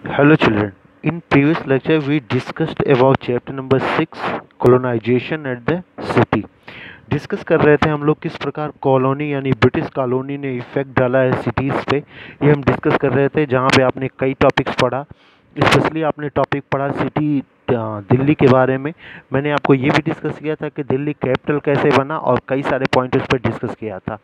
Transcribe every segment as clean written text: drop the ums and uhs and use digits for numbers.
Hello children. In previous lecture we discussed about chapter number 6 colonization at the city. Discuss कर रहे थे हम लोग किस प्रकार कॉलोनी यानी ब्रिटिश कॉलोनी ने इफेक्ट डाला है सिटीज़ पे, ये हम डिस्कस कर रहे थे। जहाँ पे आपने कई टॉपिक्स पढ़ा, स्पेशली आपने टॉपिक पढ़ा सिटी दिल्ली के बारे में। मैंने आपको ये भी डिस्कस किया था कि दिल्ली कैपिटल कैसे बना और कई सारे पॉइंट उस पर डिस्कस किया था।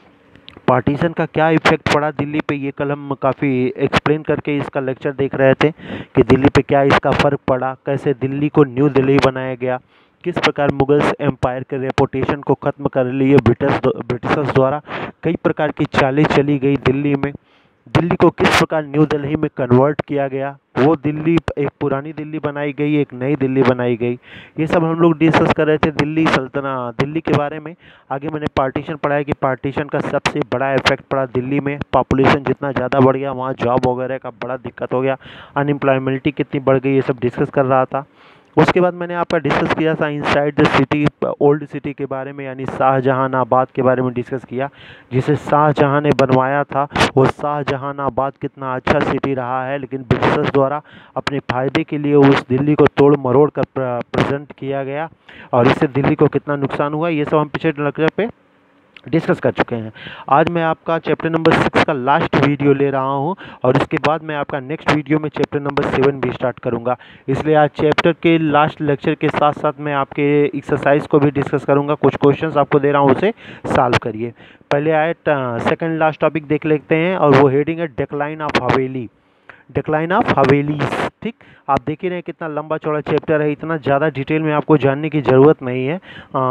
पार्टीशन का क्या इफेक्ट पड़ा दिल्ली पे, ये कल हम काफ़ी एक्सप्लेन करके इसका लेक्चर देख रहे थे कि दिल्ली पे क्या इसका फ़र्क पड़ा, कैसे दिल्ली को न्यू दिल्ली बनाया गया, किस प्रकार मुगल्स एम्पायर के रेपुटेशन को ख़त्म कर लिए ब्रिटिशर्स द्वारा, कई प्रकार की चालें चली गई दिल्ली में, दिल्ली को किस प्रकार न्यू दिल्ली में कन्वर्ट किया गया, वो दिल्ली एक पुरानी दिल्ली बनाई गई, एक नई दिल्ली बनाई गई। ये सब हम लोग डिस्कस कर रहे थे दिल्ली सल्तनत दिल्ली के बारे में। आगे मैंने पार्टीशन पढ़ा है कि पार्टीशन का सबसे बड़ा इफेक्ट पड़ा दिल्ली में। पॉपुलेशन जितना ज़्यादा बढ़ गया वहाँ जॉब वगैरह का बड़ा दिक्कत हो गया, अनएम्प्लॉयमेंटी कितनी बढ़ गई, ये सब डिस्कस कर रहा था। उसके बाद मैंने आपका डिस्कस किया था inside the city, old city के बारे में, यानी शाहजहानाबाद के बारे में डिस्कस किया, जिसे शाहजहां ने बनवाया था। वो शाहजहानाबाद कितना अच्छा सिटी रहा है, लेकिन ब्रिटिशर्स द्वारा अपने फ़ायदे के लिए उस दिल्ली को तोड़ मरोड़ कर प्रेजेंट किया गया और इससे दिल्ली को कितना नुकसान हुआ, ये सब हम पिछले लेक्चर पे डिस्कस कर चुके हैं। आज मैं आपका चैप्टर नंबर 6 का लास्ट वीडियो ले रहा हूं और इसके बाद मैं आपका नेक्स्ट वीडियो में चैप्टर नंबर 7 भी स्टार्ट करूंगा। इसलिए आज चैप्टर के लास्ट लेक्चर के साथ साथ मैं आपके एक्सरसाइज को भी डिस्कस करूंगा। कुछ क्वेश्चंस आपको दे रहा हूं, उसे सॉल्व करिए। पहले आए सेकंड लास्ट टॉपिक देख लेते हैं और वो हेडिंग है decline of haveli, decline of havelis. ठीक, आप देख ही रहे हैं कितना लंबा चौड़ा चैप्टर है, इतना ज़्यादा डिटेल में आपको जानने की ज़रूरत नहीं है।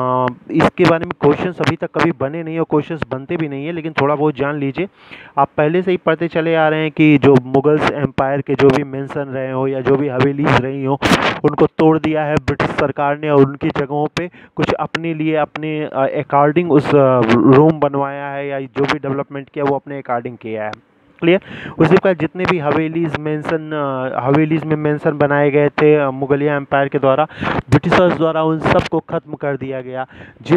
इसके बारे में क्वेश्चंस अभी तक कभी बने नहीं और क्वेश्चंस बनते भी नहीं है, लेकिन थोड़ा बहुत जान लीजिए। आप पहले से ही पढ़ते चले आ रहे हैं कि जो मुगल्स एम्पायर के जो भी मेंशन रहे हो या जो भी हवेलीज रही हो, उनको तोड़ दिया है ब्रिटिश सरकार ने और उनकी जगहों पे कुछ अपने लिए अपने अकॉर्डिंग उस रूम बनवाया है या जो भी डेवलपमेंट किया वो अपने अकॉर्डिंग किया है। क्लियर। उसी प्रकार जितने भी हवेलीज में मेंशन बनाए गए थे मुगलिया एम्पायर के द्वारा, ब्रिटिशर्स द्वारा उन सब को ख़त्म कर दिया गया।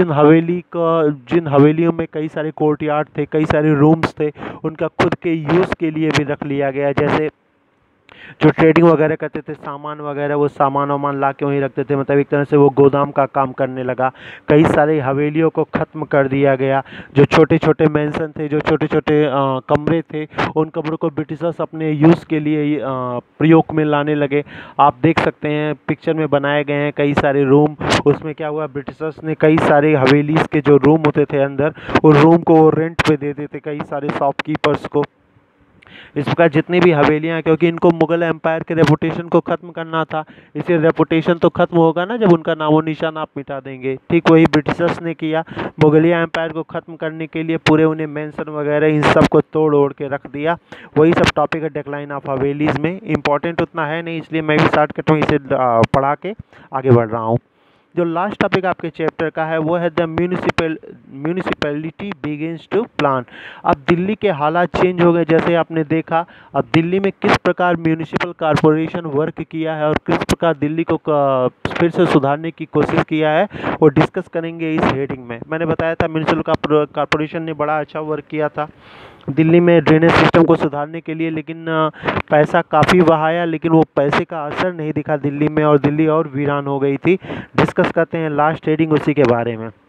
जिन हवेलियों में कई सारे कोर्टयार्ड थे, कई सारे रूम्स थे, उनका खुद के यूज़ के लिए भी रख लिया गया। जैसे जो ट्रेडिंग वगैरह करते थे सामान वगैरह, वो सामान वामान ला के वहीं रखते थे, मतलब एक तरह से वो गोदाम का काम करने लगा। कई सारे हवेलियों को ख़त्म कर दिया गया। जो छोटे छोटे मेंशन थे, जो छोटे छोटे कमरे थे, उन कमरों को ब्रिटिशर्स अपने यूज़ के लिए प्रयोग में लाने लगे। आप देख सकते हैं पिक्चर में बनाए गए हैं कई सारे रूम। उसमें क्या हुआ, ब्रिटिशर्स ने कई सारे हवेलीज़ के जो रूम होते थे अंदर, उन रूम को रेंट पे दे देते कई सारे शॉपकीपर्स को। इस प्रकार जितनी भी हवेलियाँ हैं, क्योंकि इनको मुगल एम्पायर के रेपुटेशन को ख़त्म करना था, इसलिए रेपुटेशन तो ख़त्म होगा ना जब उनका नामो निशान आप मिटा देंगे। ठीक वही ब्रिटिशर्स ने किया। मुगलिया एम्पायर को ख़त्म करने के लिए पूरे उन्हें मेंशन वगैरह इन सब को तोड़ ओड़ के रख दिया। वही सब टॉपिक है डिक्लाइन ऑफ हवेलीज़ में। इंपॉर्टेंट उतना है नहीं, इसलिए मैं भी स्टार्ट करता हूँ इसे पढ़ा के आगे बढ़ रहा हूँ। जो लास्ट टॉपिक आपके चैप्टर का है वो है the municipality begins to plan. अब दिल्ली के हालात चेंज हो गए, जैसे आपने देखा। अब दिल्ली में किस प्रकार म्यूनिसिपल कॉरपोरेशन वर्क किया है और किस प्रकार दिल्ली को फिर से सुधारने की कोशिश किया है, वो डिस्कस करेंगे इस हेडिंग में। मैंने बताया था म्यूनिसिपल कॉरपोरेशन ने बड़ा अच्छा वर्क किया था दिल्ली में ड्रेनेज सिस्टम को सुधारने के लिए, लेकिन पैसा काफ़ी बहाया, लेकिन वो पैसे का असर नहीं दिखा दिल्ली में और दिल्ली और वीरान हो गई थी। डिस्कस करते हैं लास्ट हेडिंग उसी के बारे में।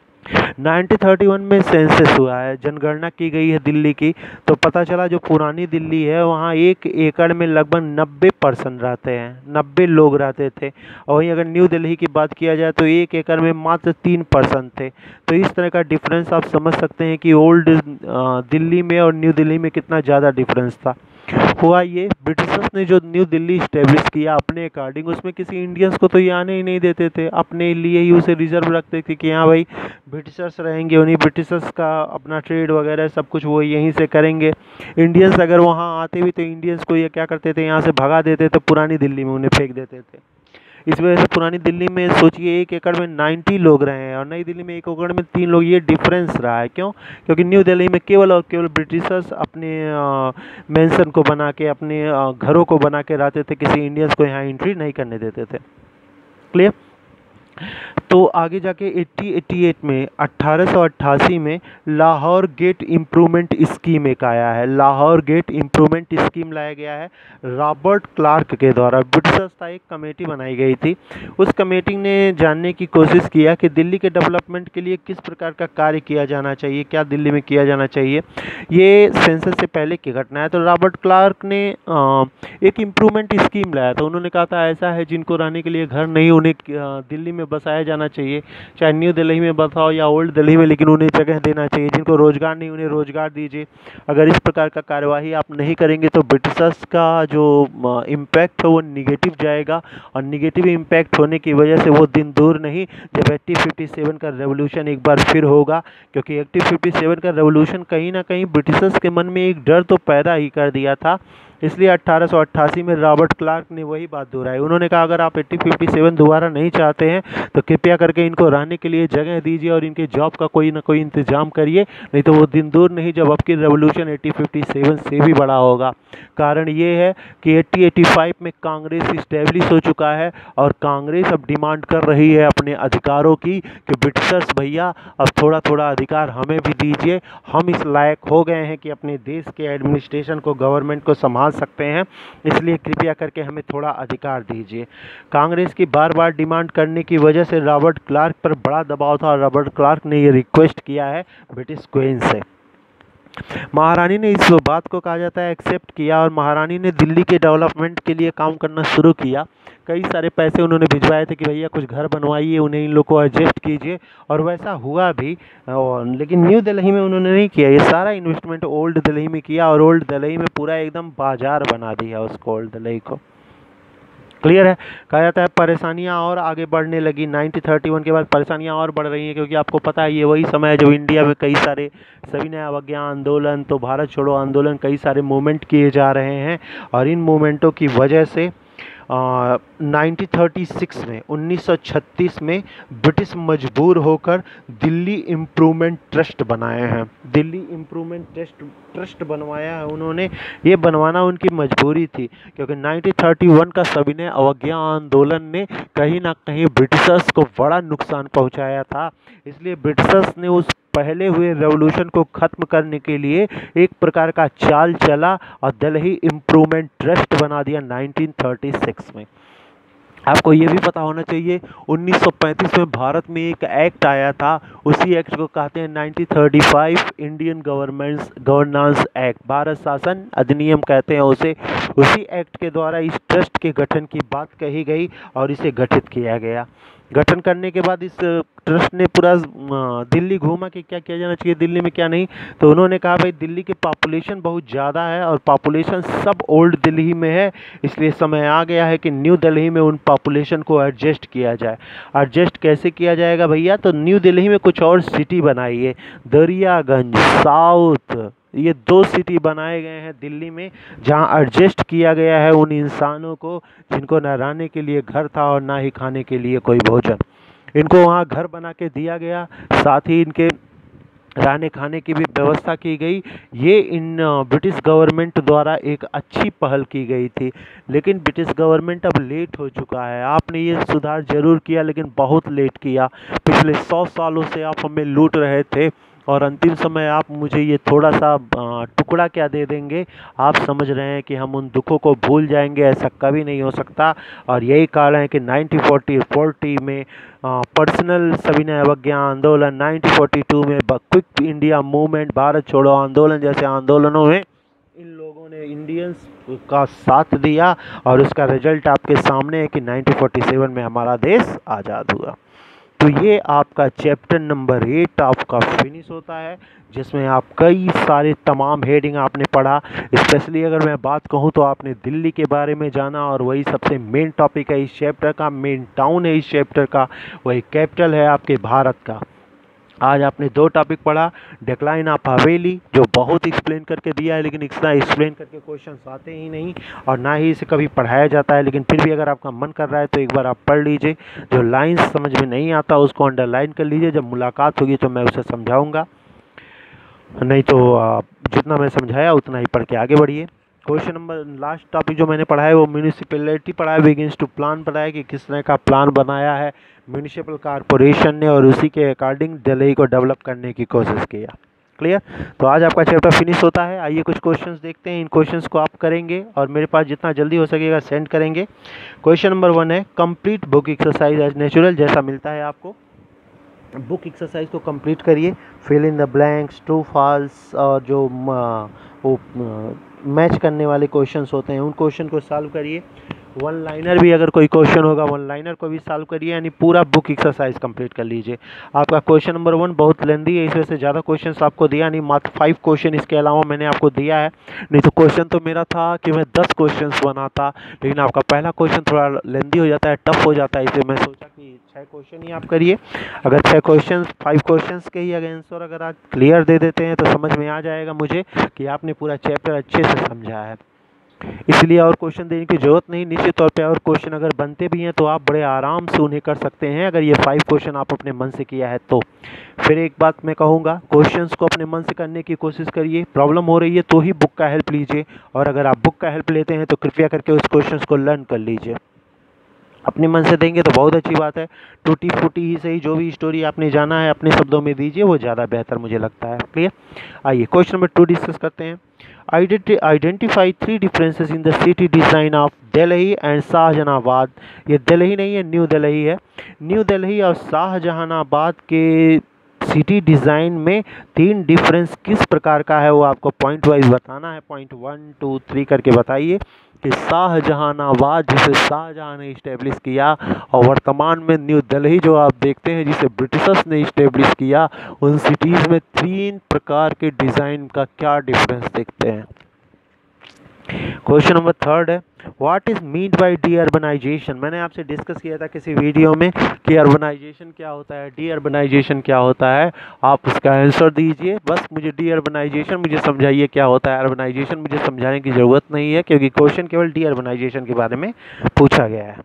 1931 में सेंसस हुआ है, जनगणना की गई है दिल्ली की, तो पता चला जो पुरानी दिल्ली है वहाँ 1 एकड़ में लगभग 90 पर्सन रहते हैं, 90 लोग रहते थे। और वहीं अगर न्यू दिल्ली की बात किया जाए तो 1 एकड़ में मात्र 3 पर्सन थे। तो इस तरह का डिफरेंस आप समझ सकते हैं कि ओल्ड दिल्ली में और न्यू दिल्ली में कितना ज़्यादा डिफरेंस था। हुआ ये, ब्रिटिशर्स ने जो न्यू दिल्ली इस्टेब्लिश किया अपने अकॉर्डिंग, उसमें किसी इंडियंस को तो ये आने ही नहीं देते थे, अपने लिए ही उसे रिजर्व रखते थे कि हाँ भाई ब्रिटिशर्स रहेंगे, उन्हीं ब्रिटिशर्स का अपना ट्रेड वगैरह सब कुछ वो यहीं से करेंगे। इंडियंस अगर वहाँ आते भी तो इंडियंस को ये क्या करते थे, यहाँ से भगा देते थे, पुरानी दिल्ली में उन्हें फेंक देते थे। इस वजह से पुरानी दिल्ली में सोचिए 1 एकड़ में 90 लोग रहे हैं और नई दिल्ली में 1 एकड़ में 3 लोग। ये डिफरेंस रहा है। क्यों? क्योंकि न्यू दिल्ली में केवल और केवल ब्रिटिशर्स अपने मेंशन को बना के, अपने घरों को बना के रहते थे, किसी इंडियंस को यहाँ एंट्री नहीं करने देते थे। क्लियर। तो आगे जाके 1888 में 1888 में लाहौर गेट इम्प्रूवमेंट स्कीम एक आया है। लाहौर गेट इम्प्रूवमेंट स्कीम लाया गया है रॉबर्ट क्लार्क के द्वारा। ब्रिटिशर्स था एक कमेटी बनाई गई थी। उस कमेटी ने जानने की कोशिश किया कि दिल्ली के डेवलपमेंट के लिए किस प्रकार का कार्य किया जाना चाहिए, क्या दिल्ली में किया जाना चाहिए। ये सेंसस से पहले की घटना है। तो रॉबर्ट क्लार्क ने एक इम्प्रूवमेंट स्कीम लाया था। उन्होंने कहा था ऐसा है जिनको रहने के लिए घर नहीं, उन्हें दिल्ली में बसाया जाना चाहिए, चाहे न्यू दिल्ली में बसाओ या ओल्ड दिल्ली में, लेकिन उन्हें जगह देना चाहिए। जिनको रोजगार नहीं उन्हें रोजगार दीजिए। अगर इस प्रकार का कार्यवाही आप नहीं करेंगे तो ब्रिटिशर्स का जो इम्पैक्ट है वो निगेटिव जाएगा, और निगेटिव इम्पैक्ट होने की वजह से वो दिन दूर नहीं जब 1857 का रेवोल्यूशन एक बार फिर होगा। क्योंकि 1857 का रेवोल्यूशन कहीं ना कहीं ब्रिटिशर्स के मन में एक डर तो पैदा ही कर दिया था। इसलिए 1888 में रॉबर्ट क्लार्क ने वही बात दोहराई। उन्होंने कहा अगर आप 1857 दोबारा नहीं चाहते हैं तो कृपया करके इनको रहने के लिए जगह दीजिए और इनके जॉब का कोई ना कोई इंतजाम करिए, नहीं तो वो दिन दूर नहीं जब आपकी रेवोल्यूशन 1857 से भी बड़ा होगा। कारण ये है कि 1885 में कांग्रेस इस्टेब्लिश हो चुका है और कांग्रेस अब डिमांड कर रही है अपने अधिकारों की कि ब्रिटिशर्स भैया अब थोड़ा थोड़ा अधिकार हमें भी दीजिए। हम इस लायक हो गए हैं कि अपने देश के एडमिनिस्ट्रेशन को, गवर्नमेंट को संभाल सकते हैं, इसलिए कृपया करके हमें थोड़ा अधिकार दीजिए। कांग्रेस की बार बार डिमांड करने की वजह से रॉबर्ट क्लार्क पर बड़ा दबाव था और रॉबर्ट क्लार्क ने ये रिक्वेस्ट किया है ब्रिटिश क्वीन से। महारानी ने इस बात को कहा जाता है एक्सेप्ट किया और महारानी ने दिल्ली के डेवलपमेंट के लिए काम करना शुरू किया। कई सारे पैसे उन्होंने भिजवाए थे कि भैया कुछ घर बनवाइए, उन्हें इन लोग को एडजस्ट कीजिए, और वैसा हुआ भी। लेकिन न्यू दिल्ली में उन्होंने नहीं किया, ये सारा इन्वेस्टमेंट ओल्ड दिल्ली में किया और ओल्ड दिल्ली में पूरा एकदम बाजार बना दिया उसको, ओल्ड दिल्ली को। क्लियर है। कहा जाता है परेशानियां और आगे बढ़ने लगी। 1931 के बाद परेशानियां और बढ़ रही हैं, क्योंकि आपको पता है ये वही समय है जब इंडिया में कई सारे सविनय अवज्ञा आंदोलन, तो भारत छोड़ो आंदोलन, कई सारे मूवमेंट किए जा रहे हैं। और इन मूवमेंटों की वजह से 1936 में 1936 में ब्रिटिश मजबूर होकर दिल्ली इम्प्रूवमेंट ट्रस्ट बनाए हैं। दिल्ली इम्प्रूवमेंट ट्रस्ट बनवाया है उन्होंने। ये बनवाना उनकी मजबूरी थी, क्योंकि 1931 का सविनय अवज्ञा आंदोलन ने कहीं ना कहीं ब्रिटिशर्स को बड़ा नुकसान पहुंचाया था। इसलिए ब्रिटिशर्स ने उस पहले हुए रेवोल्यूशन को ख़त्म करने के लिए एक प्रकार का चाल चला और दिल्ली इम्प्रूवमेंट ट्रस्ट बना दिया 1936 में। आपको ये भी पता होना चाहिए 1935 में भारत में एक एक्ट आया था, उसी एक्ट को कहते हैं 1935 इंडियन गवर्नेंस एक्ट, भारत शासन अधिनियम कहते हैं उसे। उसी एक्ट के द्वारा इस ट्रस्ट के गठन की बात कही गई और इसे गठित किया गया। गठन करने के बाद इस ट्रस्ट ने पूरा दिल्ली घूमा कि क्या किया जाना चाहिए दिल्ली में क्या नहीं। तो उन्होंने कहा भाई दिल्ली की पॉपुलेशन बहुत ज़्यादा है और पॉपुलेशन सब ओल्ड दिल्ली में है, इसलिए समय आ गया है कि न्यू दिल्ली में उन पॉपुलेशन को एडजस्ट किया जाए। एडजस्ट कैसे किया जाएगा भैया? तो न्यू दिल्ली में कुछ और सिटी बनाइए, दरियागंज, साउथ, ये 2 सिटी बनाए गए हैं दिल्ली में, जहां एडजस्ट किया गया है उन इंसानों को जिनको न रहने के लिए घर था और ना ही खाने के लिए कोई भोजन। इनको वहां घर बना के दिया गया, साथ ही इनके रहने खाने की भी व्यवस्था की गई। ये इन ब्रिटिश गवर्नमेंट द्वारा एक अच्छी पहल की गई थी। लेकिन ब्रिटिश गवर्नमेंट अब लेट हो चुका है। आपने ये सुधार जरूर किया लेकिन बहुत लेट किया। पिछले 100 सालों से आप हमें लूट रहे थे और अंतिम समय आप मुझे ये थोड़ा सा टुकड़ा क्या दे देंगे? आप समझ रहे हैं कि हम उन दुखों को भूल जाएंगे, ऐसा कभी नहीं हो सकता। और यही कारण है कि 1940 में पर्सनल सविनय अवज्ञा आंदोलन, 1942 में क्विक इंडिया मूवमेंट, भारत छोड़ो आंदोलन जैसे आंदोलनों में इन लोगों ने इंडियंस का साथ दिया और उसका रिजल्ट आपके सामने है कि 1947 में हमारा देश आज़ाद हुआ। तो ये आपका चैप्टर नंबर 8 आपका फिनिश होता है, जिसमें आप कई सारे तमाम हेडिंग आपने पढ़ा। स्पेशली अगर मैं बात कहूँ तो आपने दिल्ली के बारे में जाना और वही सबसे मेन टॉपिक है इस चैप्टर का, मेन टाउन है इस चैप्टर का, वही कैपिटल है आपके भारत का। आज आपने 2 टॉपिक पढ़ा, डिक्लाइन ऑफ हवेली जो बहुत एक्सप्लेन करके दिया है, लेकिन इतना एक्सप्लेन करके क्वेश्चंस आते ही नहीं और ना ही इसे कभी पढ़ाया जाता है। लेकिन फिर भी अगर आपका मन कर रहा है तो एक बार आप पढ़ लीजिए। जो लाइंस समझ में नहीं आता उसको अंडरलाइन कर लीजिए, जब मुलाकात होगी तो मैं उसे समझाऊँगा, नहीं तो जितना मैं समझाया उतना ही पढ़ के आगे बढ़िए। क्वेश्चन नंबर लास्ट टॉपिक जो मैंने पढ़ा है वो म्यूनिसिपैलिटी पढ़ा है, बिगिंस टू प्लान पढ़ा है कि किस तरह का प्लान बनाया है म्यूनिसिपल कॉरपोरेशन ने और उसी के अकॉर्डिंग दिल्ली को डेवलप करने की कोशिश किया। क्लियर। तो आज आपका चैप्टर फिनिश होता है। आइए कुछ क्वेश्चंस देखते हैं। इन क्वेश्चंस को आप करेंगे और मेरे पास जितना जल्दी हो सकेगा सेंड करेंगे। क्वेश्चन नंबर 1 है complete book exercise as natural, जैसा मिलता है आपको बुक एक्सरसाइज को कंप्लीट करिए। Fill in the blanks, true false और जो वो मैच करने वाले क्वेश्चंस होते हैं उन क्वेश्चन को सॉल्व करिए। वन लाइनर भी अगर कोई क्वेश्चन होगा वन लाइनर को भी सॉल्व करिए, यानी पूरा बुक एक्सरसाइज कंप्लीट कर लीजिए। आपका क्वेश्चन नंबर 1 बहुत लेंदी है, इस वजह से ज़्यादा क्वेश्चंस आपको दिया नहीं, मात्र 5 क्वेश्चन इसके अलावा मैंने आपको दिया है। नहीं तो क्वेश्चन तो मेरा था कि मैं 10 क्वेश्चंस बनाता, लेकिन आपका पहला क्वेश्चन थोड़ा लेंदी हो जाता है, टफ हो जाता है, इसलिए मैं सोचा कि 6 क्वेश्चन ही आप करिए। अगर 6 क्वेश्चन 5 क्वेश्चंस के ही अगर आंसर अगर आप क्लियर दे देते हैं तो समझ में आ जाएगा मुझे कि आपने पूरा चैप्टर अच्छे से समझा है, इसलिए और क्वेश्चन देने की जरूरत नहीं। निश्चित तौर पे और क्वेश्चन अगर बनते भी हैं तो आप बड़े आराम से उन्हें कर सकते हैं अगर ये 5 क्वेश्चन आप अपने मन से किया है तो। फिर एक बात मैं कहूँगा, क्वेश्चंस को अपने मन से करने की कोशिश करिए। प्रॉब्लम हो रही है तो ही बुक का हेल्प लीजिए, और अगर आप बुक का हेल्प लेते हैं तो कृपया करके उस क्वेश्चन को लर्न कर लीजिए। अपने मन से देंगे तो बहुत अच्छी बात है, टूटी फूटी ही सही, जो भी स्टोरी आपने जाना है अपने शब्दों में दीजिए, वो ज़्यादा बेहतर मुझे लगता है। क्लियर। आइए क्वेश्चन नंबर 2 डिस्कस करते हैं। Identify 3 differences in the city design of Delhi and Shahjahanabad. ये दिल्ली नहीं है, न्यू दिल्ली है। न्यू दिल्ली और शाहजहानाबाद के सिटी डिज़ाइन में 3 डिफरेंस किस प्रकार का है वो आपको पॉइंट वाइज बताना है। पॉइंट 1 2 3 करके बताइए कि शाहजहानाबाद जिसे शाहजहां ने इस्टेब्लिश किया और वर्तमान में न्यू दिल्ली जो आप देखते हैं जिसे ब्रिटिशर्स ने इस्टेब्लिश किया, उन सिटीज़ में 3 प्रकार के डिज़ाइन का क्या डिफरेंस देखते हैं। क्वेश्चन नंबर 3 है what is mean by deurbanisation. मैंने आपसे डिस्कस किया था किसी वीडियो में कि अर्बनाइजेशन क्या होता है, डी अर्बनाइजेशन क्या होता है। आप उसका आंसर दीजिए, बस मुझे डी अर्बनाइजेशन मुझे समझाइए क्या होता है। अर्बनाइजेशन मुझे समझाने की ज़रूरत नहीं है क्योंकि क्वेश्चन केवल डी अर्बनाइजेशन के बारे में पूछा गया है।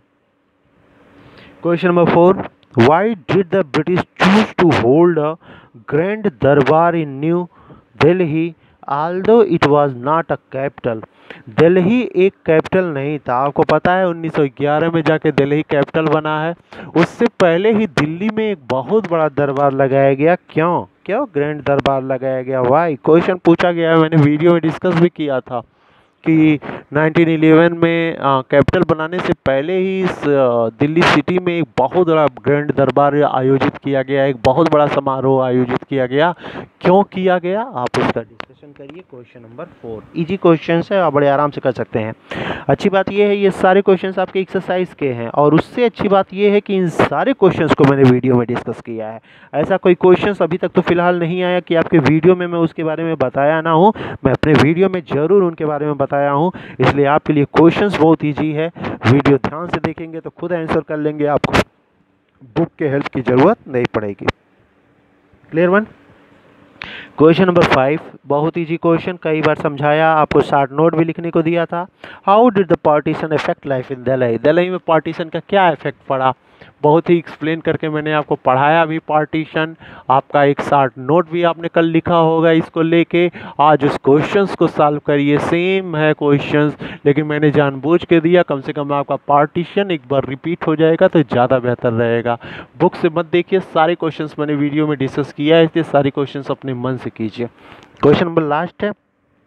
Question number 4 why did the British choose to hold a grand durbar in New Delhi although it was not a capital। Delhi एक कैपिटल नहीं था। आपको पता है 1911 में जाके दिल्ली कैपिटल बना है, उससे पहले ही दिल्ली में एक बहुत बड़ा दरबार लगाया गया। क्यों ग्रैंड दरबार लगाया गया, वाई। क्वेश्चन पूछा गया है, मैंने वीडियो में डिस्कस भी किया था कि 1911 में कैपिटल बनाने से पहले ही इस दिल्ली सिटी में एक बहुत बड़ा ग्रैंड दरबार आयोजित किया गया, एक बहुत बड़ा समारोह आयोजित किया गया। क्यों किया गया आप उसका डिस्कशन करिए। क्वेश्चन नंबर 4 इजी क्वेश्चन है, आप बड़े आराम से कर सकते हैं। अच्छी बात यह है ये सारे क्वेश्चंस आपके एक्सरसाइज के हैं, और उससे अच्छी बात यह है कि इन सारे क्वेश्चंस को मैंने वीडियो में डिस्कस किया है। ऐसा कोई क्वेश्चंस अभी तक तो फिलहाल नहीं आया कि आपके वीडियो में मैं उसके बारे में बताया ना हूँ। मैं अपने वीडियो में ज़रूर उनके बारे में बताया हूँ, इसलिए आपके लिए क्वेश्चंस बहुत ईजी है। वीडियो ध्यान से देखेंगे तो खुद आंसर कर लेंगे, आपको बुक के हेल्प की ज़रूरत नहीं पड़ेगी। Clear one. क्वेश्चन नंबर 5 बहुत इजी क्वेश्चन, कई बार समझाया, आपको शॉर्ट नोट भी लिखने को दिया था। How did the partition affect life in Delhi. Delhi में पार्टीशन का क्या इफेक्ट पड़ा, बहुत ही एक्सप्लेन करके मैंने आपको पढ़ाया भी पार्टीशन। आपका एक शॉर्ट नोट भी आपने कल लिखा होगा इसको लेके। आज उस क्वेश्चंस को सॉल्व करिए, सेम है क्वेश्चंस, लेकिन मैंने जानबूझ के दिया, कम से कम आपका पार्टीशन एक बार रिपीट हो जाएगा तो ज़्यादा बेहतर रहेगा। बुक से मत देखिए, सारे क्वेश्चंस मैंने वीडियो में डिस्कस किया है, इसलिए सारे क्वेश्चंस अपने मन से कीजिए। क्वेश्चन नंबर लास्ट है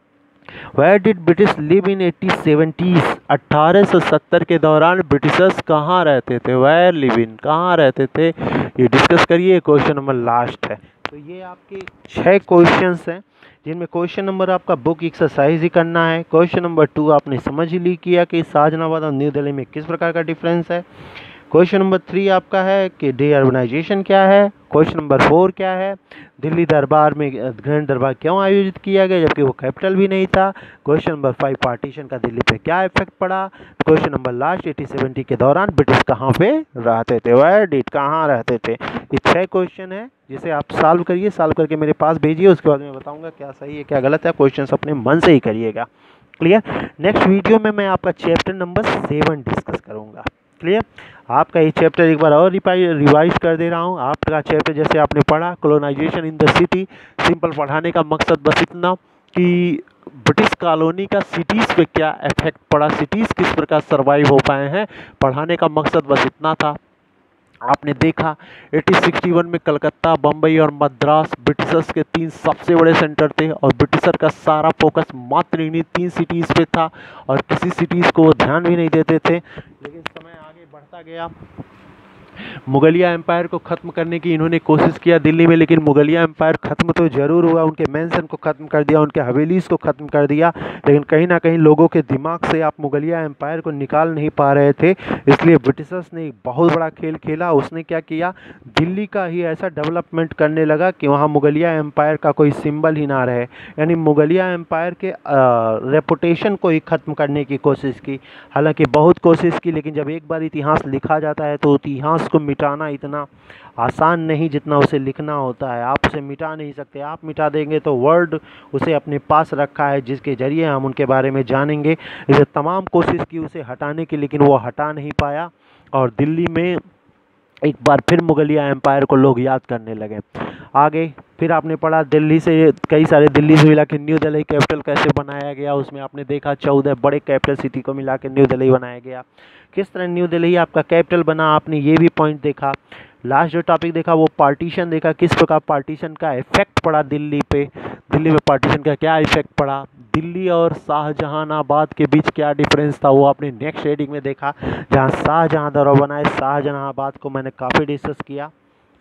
Where did British live in 1870s। 1870 के दौरान ब्रिटिशर्स कहाँ रहते थे। Where live in कहाँ रहते थे, ये डिस्कस करिए। क्वेश्चन नंबर लास्ट है। तो ये आपके 6 क्वेश्चंस हैं जिनमें क्वेश्चन नंबर आपका बुक एक्सरसाइज ही करना है। क्वेश्चन नंबर 2 आपने समझ ही ली किया कि शाहजहानाबाद और न्यू दिल्ली में किस प्रकार का डिफरेंस है। क्वेश्चन नंबर 3 आपका है कि डी अर्बनाइजेशन क्या है। क्वेश्चन नंबर 4 क्या है, दिल्ली दरबार में ग्रैंड दरबार क्यों आयोजित किया गया जबकि वो कैपिटल भी नहीं था। क्वेश्चन नंबर 5 पार्टीशन का दिल्ली पे क्या इफेक्ट पड़ा। क्वेश्चन नंबर लास्ट 1870 के दौरान ब्रिटिश कहाँ पे रहते थे, वेयर डिड कहाँ रहते थे। ये 6 क्वेश्चन है जिसे आप सॉल्व करिए, सॉल्व करके मेरे पास भेजिए, उसके बाद मैं बताऊँगा क्या सही है क्या गलत है। क्वेश्चन अपने मन से ही करिएगा। क्लियर। नेक्स्ट वीडियो में मैं आपका चैप्टर नंबर 7 डिस्कस करूँगा। क्लियर। आपका ये चैप्टर एक बार और रिवाइज कर दे रहा हूँ। आपका चैप्टर जैसे आपने पढ़ा colonisation in the city, simple पढ़ाने का मकसद बस इतना कि ब्रिटिश कॉलोनी का सिटीज़ पे क्या इफेक्ट पड़ा, सिटीज़ किस प्रकार सरवाइव हो पाए हैं। पढ़ाने का मकसद बस इतना था। आपने देखा 1861 में कलकत्ता, बम्बई और मद्रास ब्रिटिशर्स के 3 सबसे बड़े सेंटर थे और ब्रिटिशर का सारा फोकस मात्र इन्हीं 3 सिटीज़ पे था और किसी सिटीज़ को वो ध्यान भी नहीं देते थे। लेकिन समय आगे बढ़ता गया, मुगलिया एम्पायर को ख़त्म करने की इन्होंने कोशिश किया दिल्ली में, लेकिन मुगलिया एम्पायर ख़त्म तो ज़रूर हुआ, उनके मैंसन को ख़त्म कर दिया, उनके हवेलीज़ को ख़त्म कर दिया, लेकिन कहीं ना कहीं लोगों के दिमाग से आप मुगलिया एम्पायर को निकाल नहीं पा रहे थे। इसलिए ब्रिटिशर्स ने एक बहुत बड़ा खेल खेला। उसने क्या किया, दिल्ली का ही ऐसा डेवलपमेंट करने लगा कि वहाँ मुगलिया एम्पायर का कोई सिंबल ही ना रहे, यानी मुगलिया एम्पायर के रेपुटेशन को ही ख़त्म करने की कोशिश की। हालांकि बहुत कोशिश की, लेकिन जब एक बार इतिहास लिखा जाता है तो इतिहास को मिटाना इतना आसान नहीं जितना उसे लिखना होता है। आप उसे मिटा नहीं सकते, आप मिटा देंगे तो वर्ल्ड उसे अपने पास रखा है जिसके ज़रिए हम उनके बारे में जानेंगे। इसे तमाम कोशिश की उसे हटाने की, लेकिन वो हटा नहीं पाया और दिल्ली में एक बार फिर मुगलिया एम्पायर को लोग याद करने लगे। आगे फिर आपने पढ़ा दिल्ली से कई सारे, दिल्ली से मिला के न्यू दिल्ली कैपिटल कैसे बनाया गया। उसमें आपने देखा 14 बड़े कैपिटल सिटी को मिला के न्यू दिल्ली बनाया गया। किस तरह न्यू दिल्ली आपका कैपिटल बना, आपने ये भी पॉइंट देखा। लास्ट जो टॉपिक देखा वो पार्टीशन देखा, किस प्रकार पार्टीशन का इफेक्ट पड़ा दिल्ली पे, दिल्ली में पार्टीशन का क्या इफेक्ट पड़ा, दिल्ली और शाहजहानाबाद के बीच क्या डिफरेंस था वो आपने नेक्स्ट रीडिंग में देखा। जहाँ शाहजहां दौरा बनाए, शाहजहानाबाद को मैंने काफ़ी डिस्कस किया।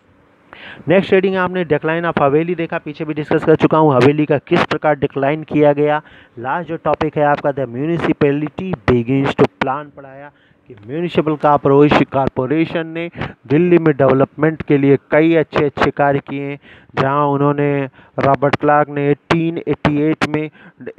नेक्स्ट रीडिंग आपने डिक्लाइन ऑफ हवेली देखा, पीछे भी डिस्कस कर चुका हूँ हवेली का किस प्रकार डिक्लाइन किया गया। लास्ट जो टॉपिक है आपका the municipality begins to plan पढ़ाया कि म्यूनिसिपल कॉरपोरेशन ने दिल्ली में डेवलपमेंट के लिए कई अच्छे अच्छे कार्य किए, जहां उन्होंने रॉबर्ट क्लार्क ने 1888 में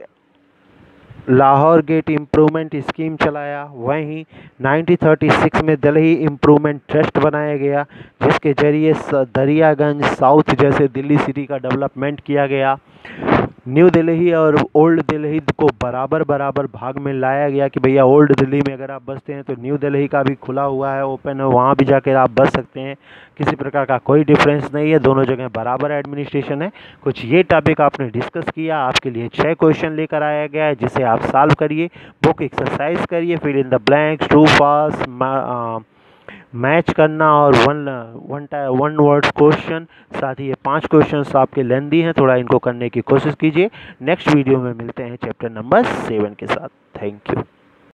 लाहौर गेट इम्प्रूवमेंट स्कीम चलाया। वहीं 1936 में दिल्ली इम्प्रूवमेंट ट्रस्ट बनाया गया जिसके जरिए दरियागंज साउथ जैसे दिल्ली सिटी का डेवलपमेंट किया गया। न्यू दिल्ली और ओल्ड दिल्ली को बराबर बराबर भाग में लाया गया कि भैया ओल्ड दिल्ली में अगर आप बसते हैं तो न्यू दिल्ली का भी खुला हुआ है, ओपन है, वहाँ भी जाकर आप बस सकते हैं। किसी प्रकार का कोई डिफरेंस नहीं है, दोनों जगह बराबर एडमिनिस्ट्रेशन है। कुछ ये टॉपिक आपने डिस्कस किया, आपके लिए 6 क्वेश्चन लेकर आया गया है जिसे आप सॉल्व करिए, बुक एक्सरसाइज करिए, fill in the blanks, true false match करना और वन वर्ड क्वेश्चन। साथ ही ये 5 क्वेश्चंस आपके लेंदी हैं, थोड़ा इनको करने की कोशिश कीजिए। नेक्स्ट वीडियो में मिलते हैं चैप्टर नंबर 7 के साथ। Thank you.